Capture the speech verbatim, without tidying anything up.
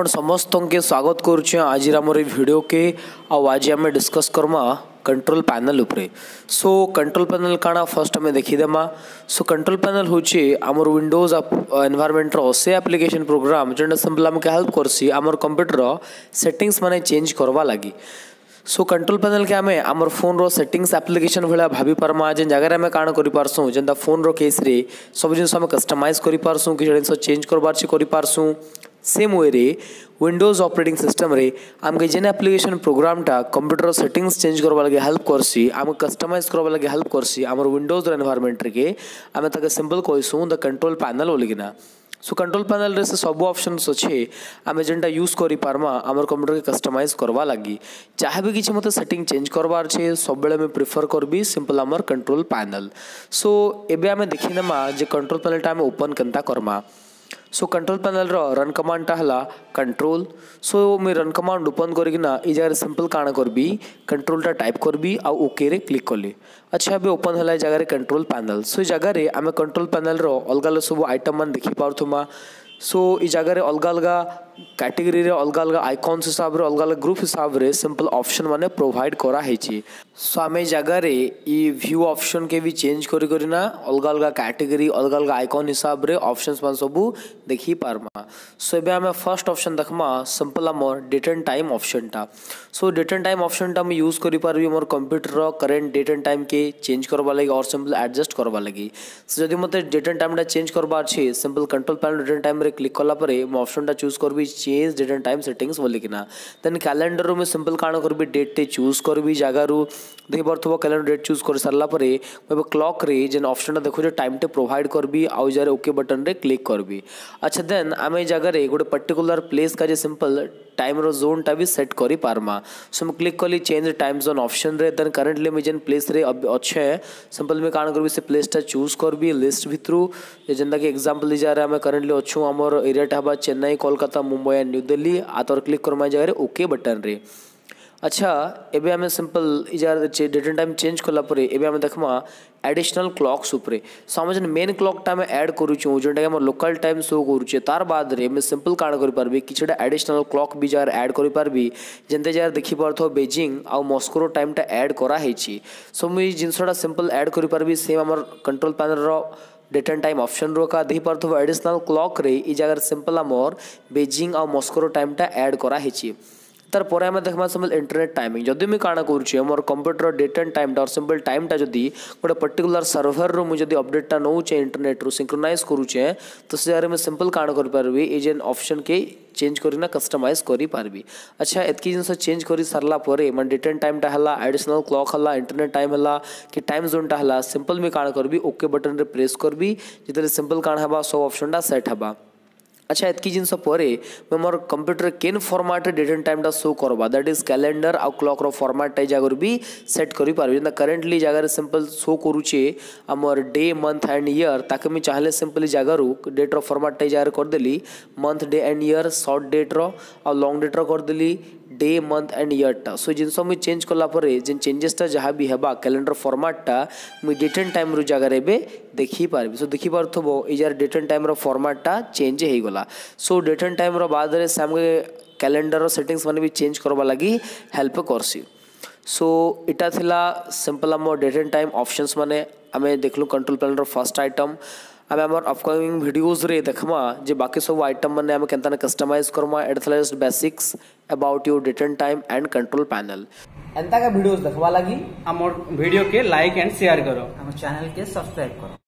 समस्त के स्वागत करुचे आज आम वीडियो के आज आम डिस्कस करमा कंट्रोल पैनल उपरे। सो कंट्रोल पैनल काना फर्स्ट आम देखीदेमा। सो कंट्रोल पैनल हूँ आमर विंडोज एनवायरनमेंट रो से एप्लिकेशन प्रोग्राम जो सिंपल आमके हेल्प करसी आमर कंप्यूटर सेटिंग्स माने चेंज करवा लगी। सो कंट्रोल पैनल के आमे आमर फोन रो सेटिंग्स एप्लिकेशन भाया भाभी पार्मा जेन जगह आम काण कर पारसू जेनता फोन रो केस रे सब जिन आम कस्टमाइज कर पारसू कि जिन चेंज करबार कर पारसू। सेम वे रे विंडोज ऑपरेटिंग सिस्टम रे आमके जेन एप्लिकेशन प्रोग्रामटा कंप्यूटर सेटिंग्स चेंज करवा लगे हेल्प करसी आम कस्टमाइज करवा लगे हेल्प करसी आमर विंडोज एनवायरनमेंट रे आम ताके सिंपल कहसू द कंट्रोल पैनल बोलिकिना। सो कंट्रोल पैनल रे से सब ऑप्शंस अच्छे आम जेनटा यूज करि पारमा आमर कंप्यूटर के कस्टमाइज करवा लगी। चाहे भी किसी मत सेटिंग चेंज करवार छे सब बेले में प्रिफर करबी सिंपल आमर कंट्रोल पैनल। सो एबे आम देखिनेमा जे कंट्रोल पैनल टा आम ओपन केनता करमा। सो कंट्रोल पैनल रो रन कमांड टा हला कंट्रोल। सो मैं रन कमांड ओपन करकिना ई जगह सिंपल काना करबी कंट्रोल टा टाइप करबी आ ओके रे क्लिक करली। अच्छा अबे ओपन हला जगह कंट्रोल पैनल। सो जगह रे आम कंट्रोल पैनल रो अलग अलग सब आइटम मान देखि पारथुमा। सो ई जगह रे अलग अलग कैटेगरी रे अलग अलग आइकॉन्स हिसाब रे अलग अलग ग्रुप हिसाब रे सिंपल ऑप्शन माने प्रोवाइड करा हेची। सो आमे जगह रे ई व्यू ऑप्शन के भी चेंज करि करिना अलग अलग कैटेगरी अलग अलग आइकॉन हिसाब रे ऑप्शंस मान सब देखि पारमा। सो एबे आमे फर्स्ट ऑप्शन देखमा सिंपल हमर डेट एंड टाइम ऑप्शन टा। So date and time option टा हम यूज करि पारबी हमर कंप्यूटर रो करेंट डेट एंड टाइम के चेंज करबा लागि और सिंपल एडजस्ट करबा लागि। सो जदि मते डेट एंड टाइम टा चेंज करबार छै simple control panel date and time रे क्लिक करला परे हम ऑप्शन टा चूज करबी change date and time settings बोलिकिना। देन कैलेंडर रो में सिंपल काना करबी डेट टे चूज करबी जगह रू देखि परथबो कैलेंडर डेट चूज कर सारला परे मैं क्लॉक रे जेन ऑप्शन टा देखो जे टाइम टे प्रोवाइड करबी आउ जरे ओके बटन रे क्लिक करबी। अच्छा देन आमे जगह रे गोटे पर्टिकुलर प्लेस का जे सिंपल टाइम रो जोन टा भी सेट करि पारमा। सो मैं क्लिक करली चेंज टाइम जोन ऑप्शन रे देन करंटली मैं जेन प्लेस रे अच्छे सिंपल में काना करबी से प्लेस टा चूज करबी लिस्ट भितरु जेनता कि एग्जांपल दिजा रे आमे करंटली अच्छू हमर एरिया टा बा चेन्नई कोलकाता मुंबई एंड न्यू दिल्ली आ तोर क्लिक करमा जगह रे ओके बटन रे। अच्छा एबे आमे सिंपल इजार डेट एंड टाइम चेंज करला परे एबे आमे देखमा एडिशनल क्लॉक्स उपरे। सो हम जेन मेन क्लॉक टा में ऐड करूछु जेनटा हमर लोकल टाइम शो करूचे तार बाद रे मैं सिंपल काना करि पारबी किछटा एडिशनल क्लॉक भी जार ऐड करि पारबी जेनते जार देखि परथो बेजिंग आ मॉस्को टाइम टा ऐड करा हेची। सो मुई जिनसटा सिंपल ऐड करि पारबी सेम हमर कंट्रोल पैनल रो डेट एंड टाइम ऑप्शन रो का देखि पारथो एडिशनल क्लॉक रे ई जगह सिंपल हमर बेजिंग आ मॉस्को टाइम टा ऐड करा हेची। तार पर आम देखा सिंपल इंटरनेट टाइमिंग जदि मुझे काना करुचे मोर कंप्यूटर डेट एंड टाइम टा और सिंपल टाइम टा जदि गोटे पर्टिकुलर सर्वर रो मुझे अपडेट टा नौचे इंटरनेट रो सिंक्रोनाइज करुचे तो से जगह में सिंपल काना कर पारबी ए जेन ऑप्शन के चेंज करिना कस्टमाइज करि पारबी। अच्छा एतकी जिनस चेंज करि सारला परे मन डेट एंड टाइम टा हला एडिशनल क्लॉक हला इंटरनेट टाइम हला कि टाइम जोन टा हला सिंपल में काना करबी ओके बटन रे प्रेस करबी जितरे सिंपल काना हबा सब ऑप्शन टा सेट हबा। अच्छा एतकी जिनस परे मैं मोर कंप्यूटर केन फॉर्मेट डेट एंड टाइम टा शो करबा दैट इज कैलेंडर आ क्लॉक रो फॉर्मेट टा जगह भी सेट करि पारबी। जेना करेंटली जगह रे सिंपल शो करूचे हमर डे मंथ एंड ईयर ताके मैं चाहले सिंपली जगह रो डेट रो फॉर्मेट टा जगह कर देली month day and year short date रो और लॉन्ग डेट रो कर देली डे मंथ एंड ईयर टा। सो जिनस मुझे चेंज करला परे जेन चेंजेस टा जहाँ भी हेबा कैलेंडर फॉर्मेट टा मुझे डेट एंड टाइम रो जगह रे बे देखि पारबी। सो देखि पारथबो ई जार डेट एंड टाइम रो फॉर्मेट टा चेंज हे गला। सो डेट एंड टाइम रो बाद रे सामगे कैलेंडर रो सेटिंग्स माने भी चेंज करबा लागि हेल्प करसी। सो इटा थिला सिंपल हम डेट एंड टाइम ऑप्शंस माने आमे देखलु कंट्रोल पैनल रो फर्स्ट आइटम। आमे हमर अपकमिंग वीडियोस रे देखमा जे बाकी सब आइटम माने आमे केनता कस्टमाइज करमा at the just basics about your date and time and control panel. एंता का वीडियोस देखबा लागि हमर वीडियो के लाइक एंड शेयर करो हमर चैनल के सब्सक्राइब करो।